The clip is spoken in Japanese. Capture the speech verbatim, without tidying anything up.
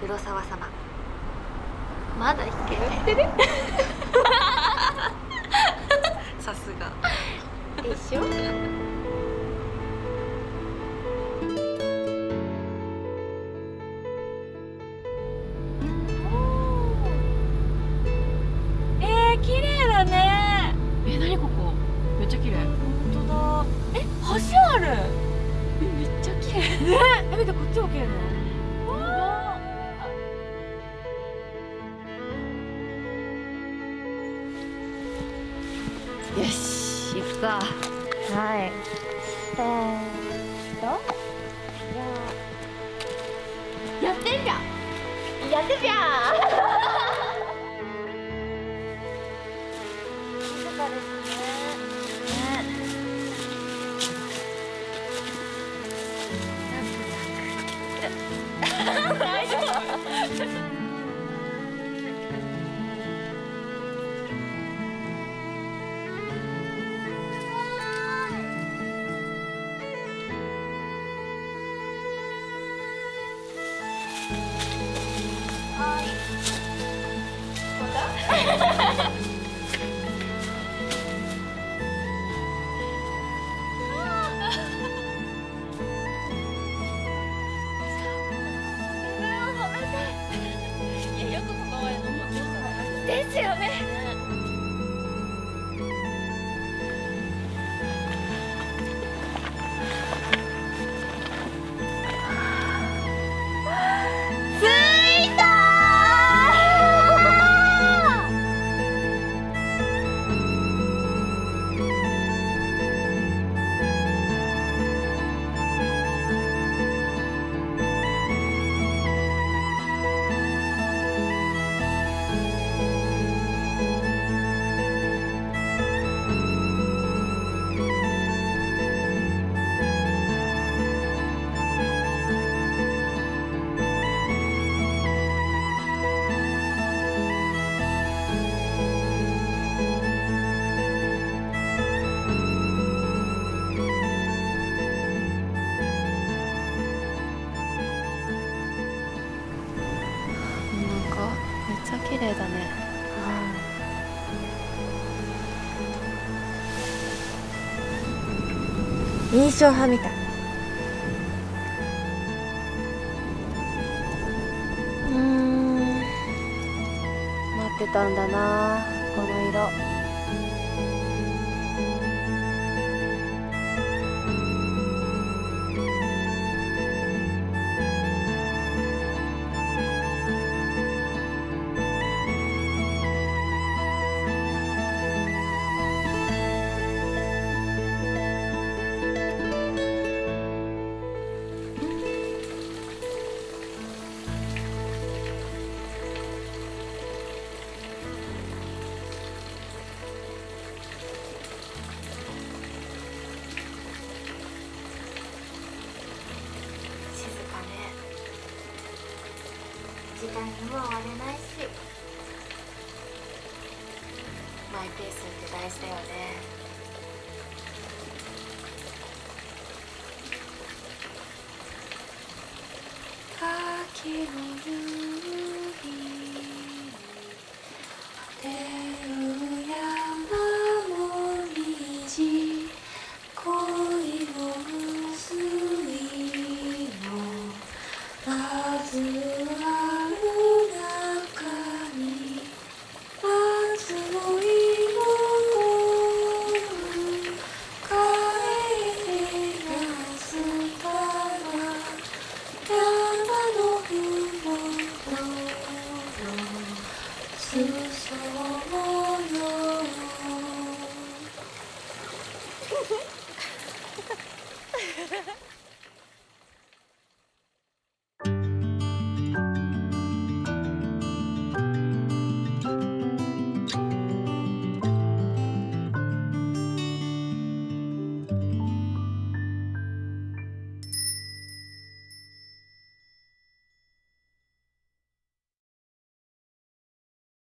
黒沢様。まだ弾けてるさすがでしょ。 えー、綺麗だね。え、なにここ、めっちゃ綺麗。本当だ。え、橋ある。え、めっちゃ綺麗ね。え、見て、こっちも綺麗だよ。よし、行くか。はい。せーの。やってんじゃん。やってんじゃん。静かですね。ね。大丈夫。ですよね。着いためっちゃ綺麗だね。うん、印象派みたい。うーん、待ってたんだな、この色。時間にも追われないし、マイペースって大事だよね。秋の夕日に照る山も虹、恋も薄いの数そうよ